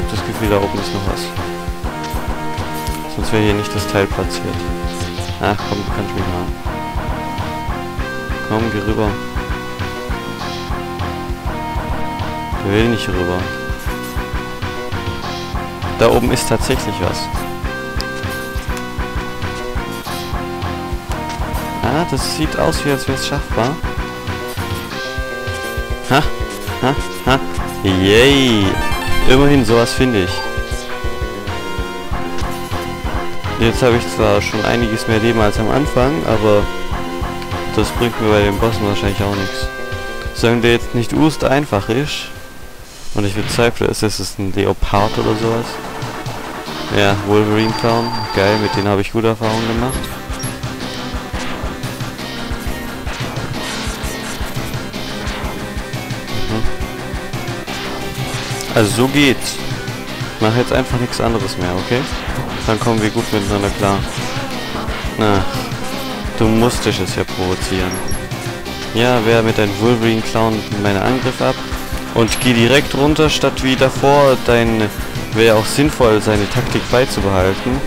habe das Gefühl, da oben ist noch was. Sonst wäre hier nicht das Teil platziert. Ach komm, du kannst mich mal. Komm, geh rüber. Der will nicht rüber. Da oben ist tatsächlich was. Ah, das sieht aus, wie als wäre es schaffbar. Ha, ha, ha. Yay. Immerhin, sowas finde ich. Jetzt habe ich zwar schon einiges mehr Leben als am Anfang, aber das bringt mir bei den Bossen wahrscheinlich auch nichts. Solange der jetzt nicht einfach ist, und ich bezweifle es, ist es ein Leopard oder sowas. Ja, Wolverine Clown. Geil, mit denen habe ich gute Erfahrungen gemacht. Also so geht's. Ich mache jetzt einfach nichts anderes mehr, okay? Dann kommen wir gut miteinander klar. Na, du musstest es ja provozieren. Ja, wehr mit deinem Wolverine Clown meine Angriff ab und geh direkt runter, statt wie davor wäre auch sinnvoll, seine Taktik beizubehalten.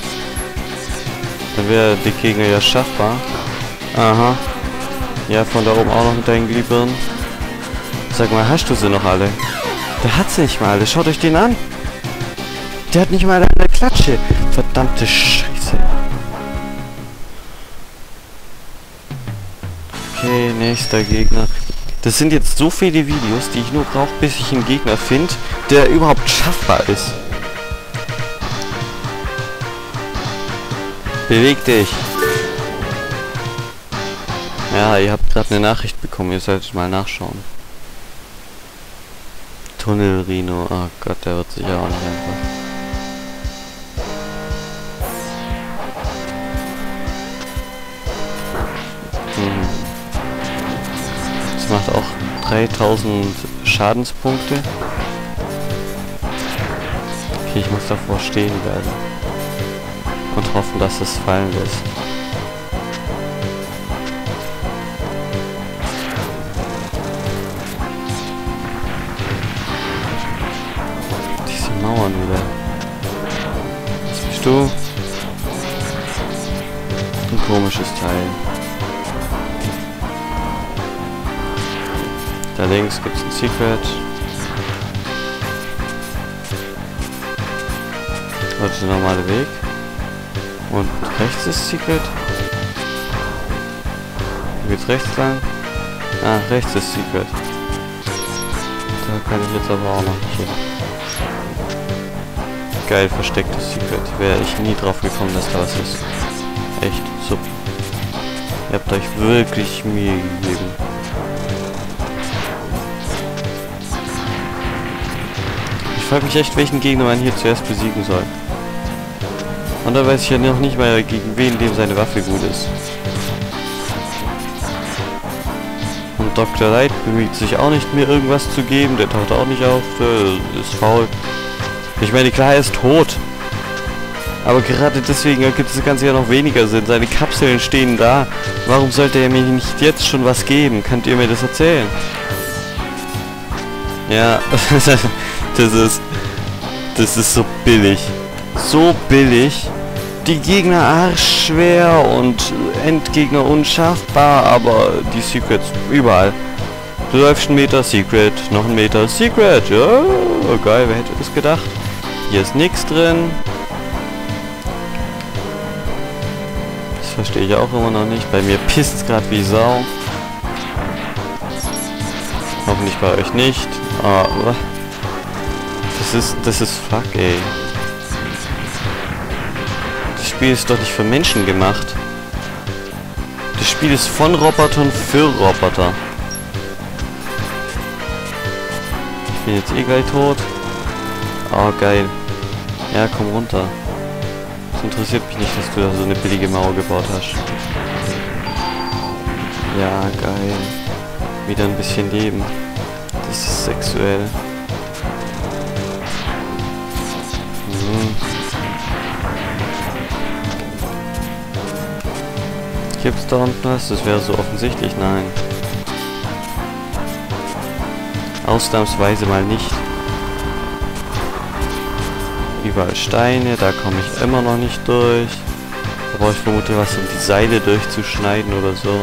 Dann wäre der Gegner ja schaffbar. Aha. Ja, von da oben auch noch mit deinen Glühbirnen. Sag mal, hast du sie noch alle? Der hat sie nicht mal alle. Schaut euch den an. Der hat nicht mal eine Klatsche. Verdammte Scheiße. Okay, nächster Gegner. Das sind jetzt so viele Videos, die ich nur brauche, bis ich einen Gegner finde, der überhaupt schaffbar ist. Beweg dich. Ja, ihr habt gerade eine Nachricht bekommen. Ihr solltet mal nachschauen. Tunnel Rhino. Oh Gott, der wird sicher auch nicht einfach. Das macht auch 3000 Schadenspunkte. Okay, ich muss davor stehen bleiben. Und hoffen, dass es fallen lässt. Diese Mauern wieder. Was bist du? Ein komisches Teil. Da links gibt es ein Secret. Das ist der normale Weg. Und rechts ist Secret. Wo geht's rechts lang? Ah, rechts ist Secret. Da kann ich jetzt aber auch noch nicht hin. Geil, verstecktes Secret. Wäre ich nie drauf gekommen, dass da was ist. Echt, super. Ihr habt euch wirklich Mühe gegeben. Ich frage mich echt, welchen Gegner man hier zuerst besiegen soll. Und da weiß ich ja noch nicht mal, gegen wen dem seine Waffe gut ist. Und Dr. Light bemüht sich auch nicht, mir irgendwas zu geben. Der taucht auch nicht auf. Der ist faul. Ich meine, klar, er ist tot. Aber gerade deswegen ergibt das Ganze ja noch weniger Sinn. Seine Kapseln stehen da. Warum sollte er mir nicht jetzt schon was geben? Könnt ihr mir das erzählen? Ja, das ist so billig. So billig. Die Gegner arschschwer und Endgegner unschaffbar, aber die Secrets überall. Du läufst einen Meter Secret, noch einen Meter Secret. Ja, oh geil, wer hätte das gedacht? Hier ist nichts drin. Das verstehe ich auch immer noch nicht. Bei mir pisst es gerade wie Sau. Hoffentlich bei euch nicht. Aber das ist fuck, ey. Das Spiel ist doch nicht für Menschen gemacht. Das Spiel ist von Robotern für Roboter. Ich bin jetzt eh gleich tot. Oh, geil. Ja, komm runter. Das interessiert mich nicht, dass du da so eine billige Mauer gebaut hast. Ja, geil. Wieder ein bisschen Leben. Das ist sexuell. Gibt's da unten was? Das wäre so offensichtlich. Nein. Ausnahmsweise mal nicht. Überall Steine, da komme ich immer noch nicht durch. Da brauche ich vermutlich was, um die Seile durchzuschneiden oder so.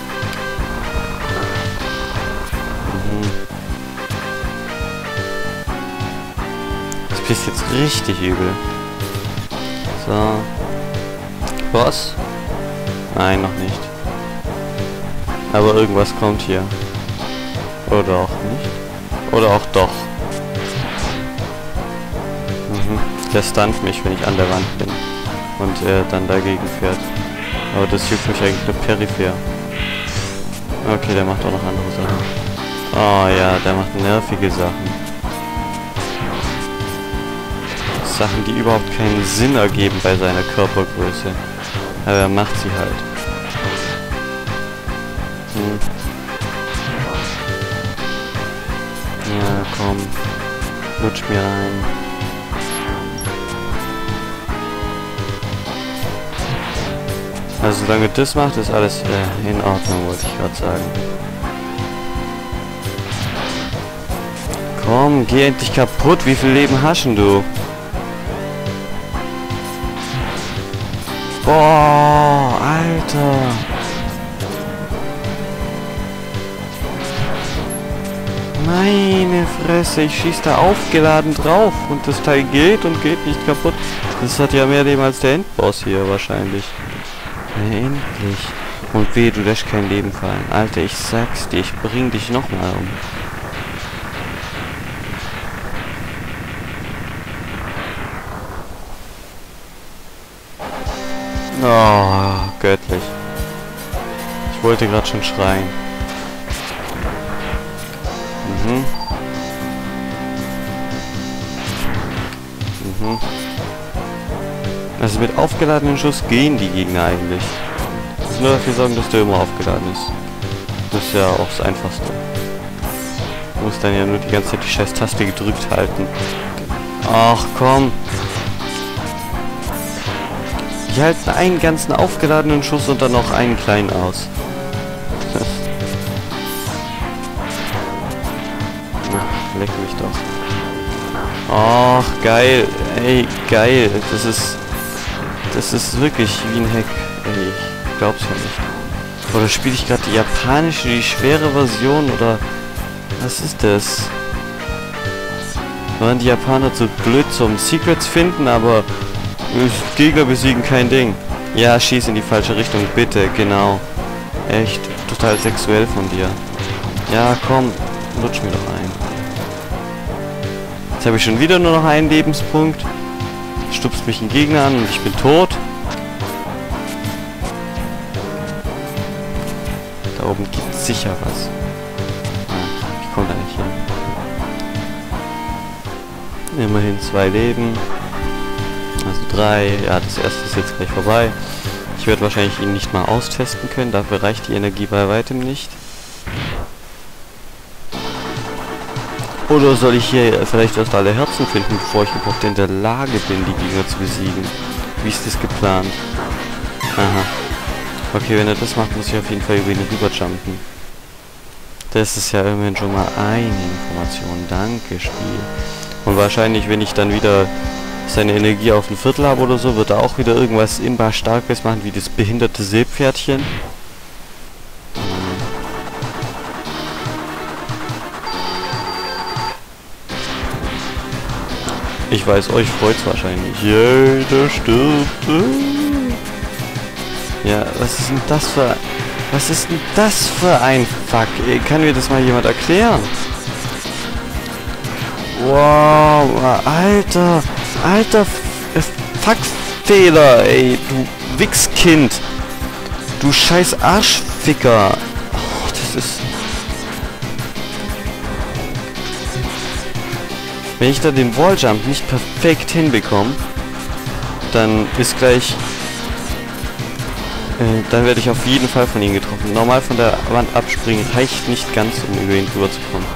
Das pisst jetzt richtig übel. So. Boss? Nein, noch nicht. Aber irgendwas kommt hier. Oder auch nicht. Oder auch doch. Der stunt mich, wenn ich an der Wand bin. Und er dann dagegen fährt. Aber das juckt mich eigentlich nur peripher. Okay, der macht auch noch andere Sachen. Oh ja, der macht nervige Sachen. Sachen, die überhaupt keinen Sinn ergeben bei seiner Körpergröße. Aber er macht sie halt. Ja, komm. Lutsch mir rein. Also solange das macht, ist alles in Ordnung, wollte ich gerade sagen. Komm, geh endlich kaputt. Wie viel Leben hast denn du? Boah, Alter. Meine Fresse, ich schieß da aufgeladen drauf und das Teil geht und geht nicht kaputt. Das hat ja mehr Leben als der Endboss hier wahrscheinlich. Endlich. Und weh, du lässt kein Leben fallen. Alter, ich sag's dir, ich bring dich nochmal um. Oh, göttlich. Ich wollte gerade schon schreien. Also mit aufgeladenen Schuss gehen die Gegner eigentlich. Das nur dafür sorgen, dass der immer aufgeladen ist. Das ist ja auch das Einfachste. Du musst dann ja nur die ganze Zeit die scheiß Taste gedrückt halten. Ach komm. Die halten einen ganzen aufgeladenen Schuss und dann noch einen kleinen aus. Ach, leck mich doch. Ach, geil. Ey, geil. Das ist wirklich wie ein Hack. Ey, ich glaub's ja nicht. Oder spiele ich gerade die japanische, die schwere Version, oder was ist das? Waren die Japaner zu blöd zum Secrets finden, aber Gegner besiegen kein Ding. Ja, schieß in die falsche Richtung, bitte, genau. Echt, total sexuell von dir. Ja, komm, lutsch mir doch ein. Jetzt habe ich schon wieder nur noch einen Lebenspunkt. Stupst mich ein Gegner an und ich bin tot. Da oben gibt es sicher was. Ich komme da nicht hin. Immerhin 2 Leben. Also 3. Ja, das erste ist jetzt gleich vorbei. Ich werde wahrscheinlich ihn nicht mal austesten können. Dafür reicht die Energie bei weitem nicht. Oder soll ich hier vielleicht erst alle Herzen finden, bevor ich überhaupt in der Lage bin, die Gegner zu besiegen? Wie ist das geplant? Aha. Okay, wenn er das macht, muss ich auf jeden Fall über ihn rüberjumpen. Das ist ja immerhin schon mal eine Information. Danke, Spiel. Und wahrscheinlich, wenn ich dann wieder seine Energie auf ein Viertel habe oder so, wird er auch wieder irgendwas imbar Starkes machen, wie das behinderte Seepferdchen. Ich weiß, euch freut's wahrscheinlich. Jeder stirbt. Ja, was ist denn das für... Was ist denn das für ein Fuck? Ey, kann mir das mal jemand erklären? Wow, Alter. Alter Fuckfehler, ey. Du Wichskind. Du scheiß Arschficker. Oh, das ist... Wenn ich da den Walljump nicht perfekt hinbekomme, dann ist gleich... dann werde ich auf jeden Fall von ihm getroffen. Normal von der Wand abspringen reicht nicht ganz, um über ihn drüber zu kommen.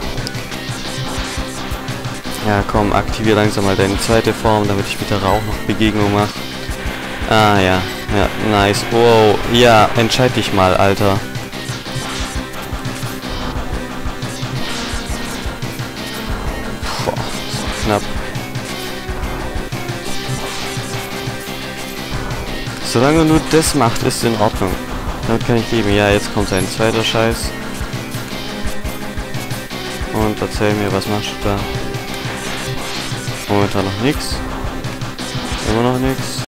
Ja, komm, aktiviere langsam mal deine zweite Form, damit ich mit der Rauch noch Begegnung mache. Ah, ja. Ja, nice. Wow. Ja, entscheid dich mal, Alter. Knapp. Solange nur das macht, ist in Ordnung. Damit kann ich leben. Ja, jetzt kommt ein zweiter Scheiß. Und erzähl mir, was machst du da? Momentan noch nichts. Immer noch nichts.